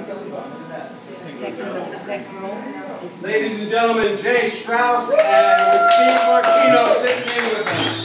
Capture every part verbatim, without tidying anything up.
Ladies and gentlemen, Jay Strauss and Steve Martino sitting in with us.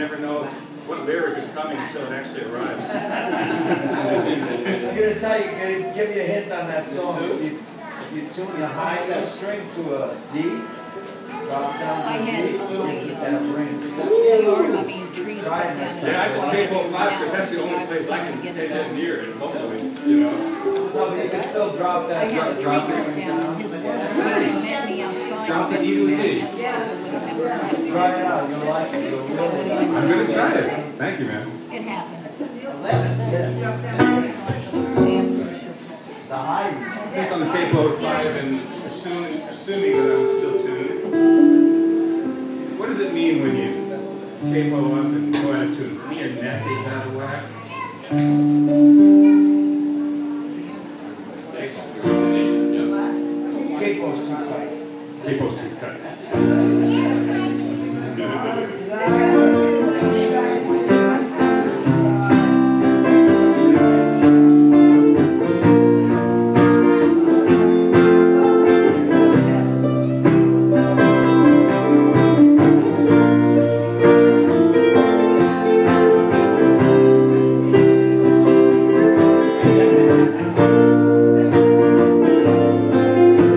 never know what lyric is coming until it actually arrives. I'm going to tell you, I'm going to give you a hint on that song. If you, if you tune the high E string to a D, drop down to D, gives it that ring. Try it next time. Yeah, I just capo five because that's the only place I can get that near it, hopefully, you know. No, but you can still drop that. Drop, drop it. Nice. Drop it even with D. Try it out. You'll like it. You'll really like it. I'm going to try it. Thank you, man. It happens. The high E. Since I'm the capo at five and assuming, assuming that I'm still tuned, what does it mean when you capo up and go out of tune? Does it mean your neck is out of whack? Capo's too tight. Capo's too tight.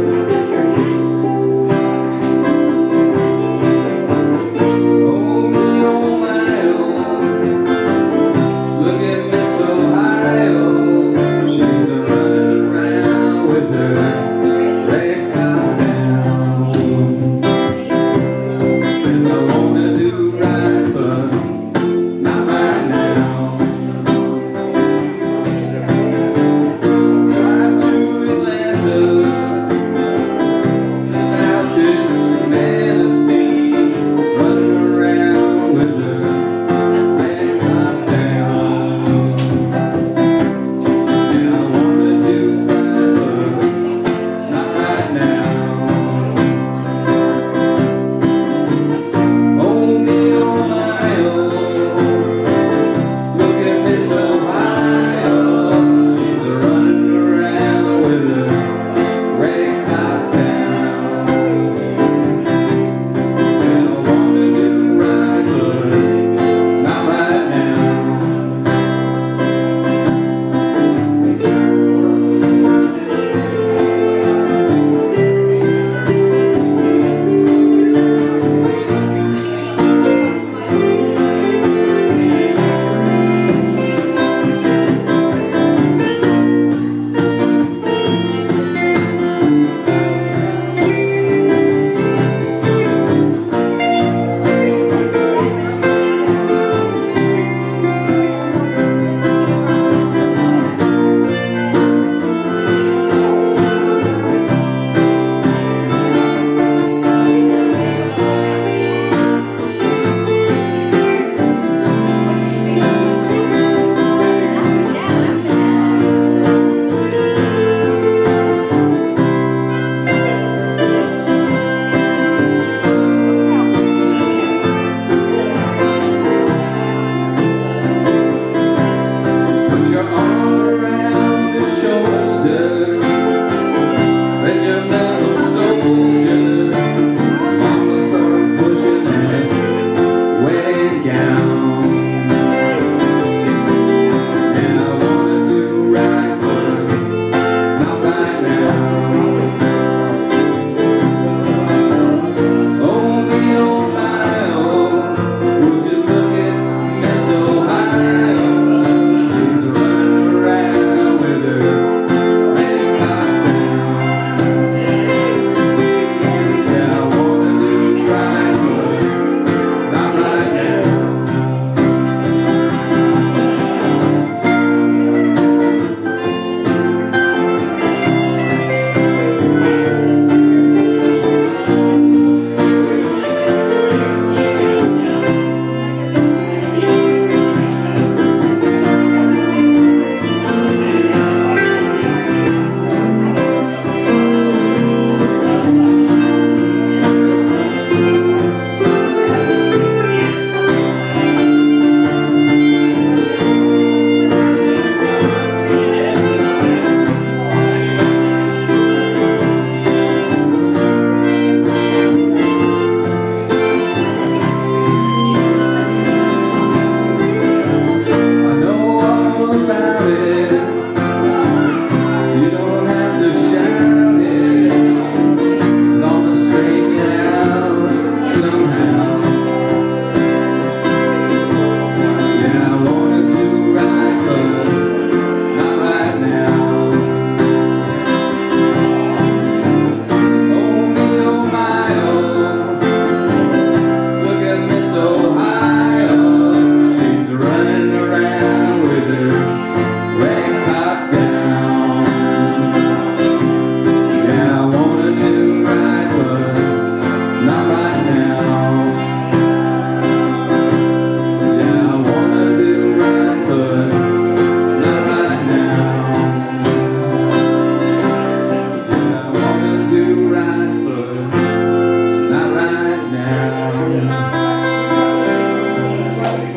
Oh,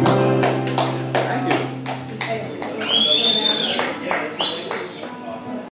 Thank you.